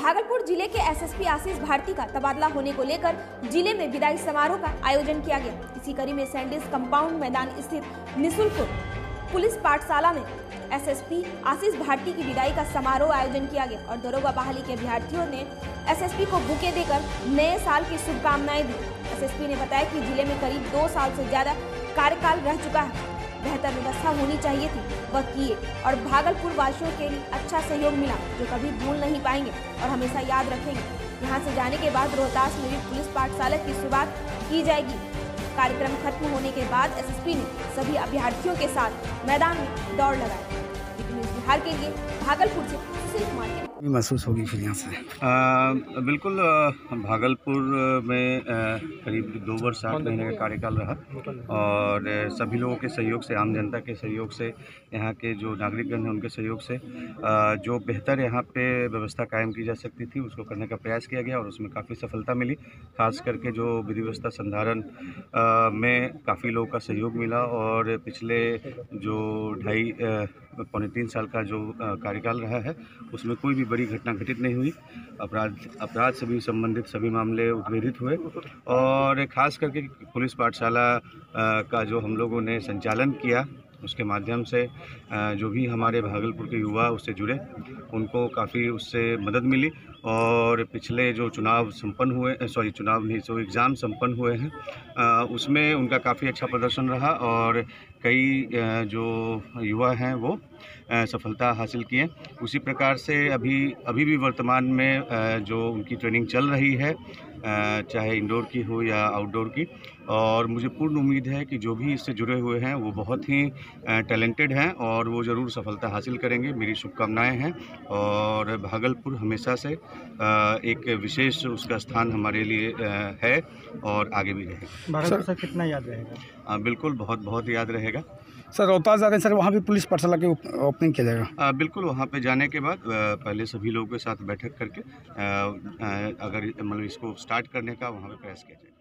भागलपुर जिले के एसएसपी आशीष भारती का तबादला होने को लेकर जिले में विदाई समारोह का आयोजन किया गया। इसी कड़ी में सैंडिस कंपाउंड मैदान स्थित निशुल्क पुलिस पाठशाला में एसएसपी आशीष भारती की विदाई का समारोह आयोजन किया गया और दरोगा बहाली के अभ्यर्थियों ने एसएसपी को बुके देकर नए साल की शुभकामनाएं दी। एसएसपी ने बताया कि जिले में करीब 2 साल से ज्यादा कार्यकाल रह चुका है, बेहतर व्यवस्था होनी चाहिए थी, वह किए और भागलपुर वासियों के लिए अच्छा सहयोग मिला जो कभी भूल नहीं पाएंगे और हमेशा याद रखेंगे। यहाँ से जाने के बाद रोहतास में भी पुलिस पाठशाला की शुरुआत की जाएगी। कार्यक्रम खत्म होने के बाद एसएसपी ने सभी अभ्यर्थियों के साथ मैदान में दौड़ लगाई। बिहार के लिए भागलपुर से सुशील कुमार महसूस होगी फिर यहाँ से। बिल्कुल, भागलपुर में करीब 2 वर्ष 8 महीने का कार्यकाल रहा और सभी लोगों के सहयोग से, आम जनता के सहयोग से, यहाँ के जो नागरिकगण हैं उनके सहयोग से जो बेहतर यहाँ पे व्यवस्था कायम की जा सकती थी उसको करने का प्रयास किया गया और उसमें काफ़ी सफलता मिली। खास करके जो विधि व्यवस्था संधारण में काफ़ी लोगों का सहयोग मिला और पिछले जो 2.5-3 साल का जो कार्यकाल रहा है उसमें कोई भी बड़ी घटना घटित नहीं हुई। अपराध से भी संबंधित सभी मामले उद्भेदित हुए और ख़ास करके पुलिस पाठशाला का जो हम लोगों ने संचालन किया उसके माध्यम से जो भी हमारे भागलपुर के युवा उससे जुड़े उनको काफ़ी उससे मदद मिली और पिछले जो एग्ज़ाम संपन्न हुए हैं उसमें उनका काफ़ी अच्छा प्रदर्शन रहा और कई जो युवा हैं वो सफलता हासिल किए। उसी प्रकार से अभी भी वर्तमान में जो उनकी ट्रेनिंग चल रही है चाहे इंडोर की हो या आउटडोर की, और मुझे पूर्ण उम्मीद है कि जो भी इससे जुड़े हुए हैं वो बहुत ही टैलेंटेड हैं और वो ज़रूर सफलता हासिल करेंगे। मेरी शुभकामनाएं हैं और भागलपुर हमेशा से एक विशेष उसका स्थान हमारे लिए है और आगे भी रहेगा। भागलपुर सर कितना याद रहेगा? बिल्कुल बहुत याद रहेगा। सर रोहतास जा रहे हैं सर, वहाँ भी पुलिस पाठशाला की ओपनिंग किया जाएगा? बिल्कुल, वहाँ पे जाने के बाद पहले सभी लोगों के साथ बैठक करके अगर मतलब इसको स्टार्ट करने का वहाँ पे प्रयास किया जाएगा।